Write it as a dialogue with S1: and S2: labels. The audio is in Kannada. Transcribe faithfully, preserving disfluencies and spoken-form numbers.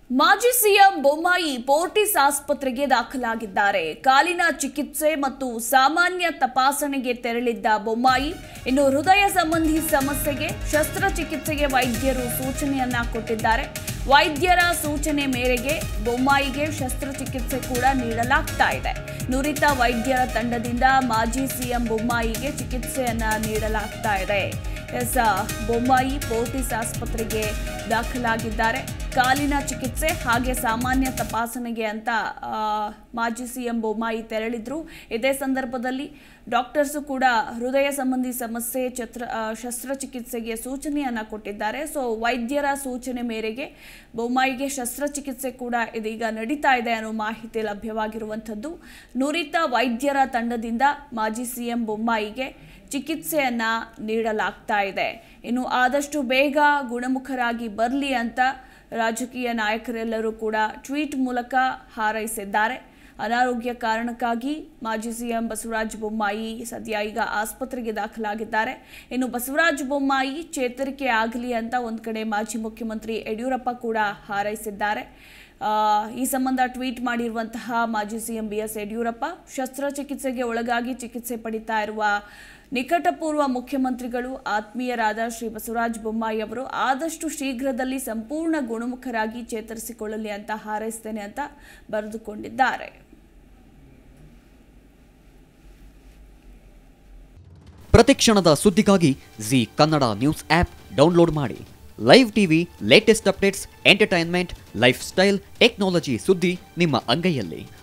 S1: ಮಾಜಿ ಸಿಎಂ ಬೊಮ್ಮಾಯಿ ಪೋರ್ಟಿಸ್ ಆಸ್ಪತ್ರೆಗೆ ದಾಖಲಾಗಿದ್ದಾರೆ. ಕಾಲಿನ ಚಿಕಿತ್ಸೆ ಮತ್ತು ಸಾಮಾನ್ಯ ತಪಾಸಣೆಗೆ ತೆರಳಿದ್ದ ಬೊಮ್ಮಾಯಿ ಇನ್ನು ಹೃದಯ ಸಂಬಂಧಿ ಸಮಸ್ಯೆಗೆ ಶಸ್ತ್ರಚಿಕಿತ್ಸೆಗೆ ವೈದ್ಯರು ಸೂಚನೆಯನ್ನ ಕೊಟ್ಟಿದ್ದಾರೆ. ವೈದ್ಯರ ಸೂಚನೆ ಮೇರೆಗೆ ಬೊಮ್ಮಾಯಿಗೆ ಶಸ್ತ್ರಚಿಕಿತ್ಸೆ ಕೂಡ ನೀಡಲಾಗ್ತಾ ಇದೆ. ನುರಿತ ವೈದ್ಯರ ತಂಡದಿಂದ ಮಾಜಿ ಸಿಎಂ ಬೊಮ್ಮಾಯಿಗೆ ಚಿಕಿತ್ಸೆಯನ್ನ ನೀಡಲಾಗ್ತಾ ಇದೆ. ಎಸ್ ಬೊಮ್ಮಾಯಿ ಪೋರ್ಟಿಸ್ ಆಸ್ಪತ್ರೆಗೆ ದಾಖಲಾಗಿದ್ದಾರೆ. ಕಾಲಿನ ಚಿಕಿತ್ಸೆ ಹಾಗೆ ಸಾಮಾನ್ಯ ತಪಾಸಣೆಗೆ ಅಂತ ಮಾಜಿ ಸಿಎಂ ಬೊಮ್ಮಾಯಿ ತೆರಳಿದ್ರು. ಇದೇ ಸಂದರ್ಭದಲ್ಲಿ ಡಾಕ್ಟರ್ಸ್ ಕೂಡ ಹೃದಯ ಸಂಬಂಧಿ ಸಮಸ್ಯೆ ಛತ್ರ ಶಸ್ತ್ರಚಿಕಿತ್ಸೆಗೆ ಸೂಚನೆಯನ್ನ ಕೊಟ್ಟಿದ್ದಾರೆ. ಸೊ ವೈದ್ಯರ ಸೂಚನೆ ಮೇರೆಗೆ ಬೊಮ್ಮಾಯಿಗೆ ಶಸ್ತ್ರಚಿಕಿತ್ಸೆ ಕೂಡ ಇದೀಗ ನಡೀತಾ ಇದೆ ಅನ್ನೋ ಮಾಹಿತಿ ಲಭ್ಯವಾಗಿರುವಂಥದ್ದು. ನುರಿತ ವೈದ್ಯರ ತಂಡದಿಂದ ಮಾಜಿ ಸಿಎಂ ಬೊಮ್ಮಾಯಿಗೆ ಚಿಕಿತ್ಸೆಯನ್ನ ನೀಡಲಾಗ್ತಾ ಇದೆ. ಇನ್ನು ಆದಷ್ಟು ಬೇಗ ಗುಣಮುಖರಾಗಿ ಬರಲಿ ಅಂತ ರಾಜಕೀಯ ನಾಯಕರೆಲ್ಲರೂ ಕೂಡ ಟ್ವೀಟ್ ಮೂಲಕ ಹಾರೈಸಿದ್ದಾರೆ. ಅನಾರೋಗ್ಯ ಕಾರಣಕ್ಕಾಗಿ ಮಾಜಿ ಸಿಎಂ ಬಸವರಾಜ ಬೊಮ್ಮಾಯಿ ಸದ್ಯ ಈಗ ಆಸ್ಪತ್ರೆಗೆ ದಾಖಲಾಗಿದ್ದಾರೆ. ಇನ್ನು ಬಸವರಾಜ ಬೊಮ್ಮಾಯಿ ಚೇತರಿಕೆ ಆಗಲಿ ಅಂತ ಒಂದು ಕಡೆ ಮಾಜಿ ಮುಖ್ಯಮಂತ್ರಿ ಯಡಿಯೂರಪ್ಪ ಕೂಡ ಹಾರೈಸಿದ್ದಾರೆ. ಈ ಸಂಬಂಧ ಟ್ವೀಟ್ ಮಾಡಿರುವಂತಹ ಮಾಜಿ ಸಿಎಂ ಬಿ ಎಸ್ ಯಡಿಯೂರಪ್ಪ ಶಸ್ತ್ರಚಿಕಿತ್ಸೆಗೆ ಒಳಗಾಗಿ ಚಿಕಿತ್ಸೆ ಪಡಿತಾ ಇರುವ ನಿಕಟಪೂರ್ವ ಮುಖ್ಯಮಂತ್ರಿಗಳು ಆತ್ಮೀಯರಾದ ಶ್ರೀ ಬಸವರಾಜ ಬೊಮ್ಮಾಯಿ ಅವರು ಆದಷ್ಟು ಶೀಘ್ರದಲ್ಲಿ ಸಂಪೂರ್ಣ ಗುಣಮುಖರಾಗಿ ಚೇತರಿಸಿಕೊಳ್ಳಲಿ ಅಂತ ಹಾರೈಸ್ತೇನೆ ಅಂತ ಬರೆದುಕೊಂಡಿದ್ದಾರೆ.
S2: ಪ್ರತಿಕ್ಷಣದ ಸುದ್ದಿಗಾಗಿ Zee Kannada news app download ಮಾಡಿ. Live TV, latest updates, entertainment, lifestyle, technology ಸುದ್ದಿ ನಿಮ್ಮ ಅಂಗೈಯಲ್ಲಿ.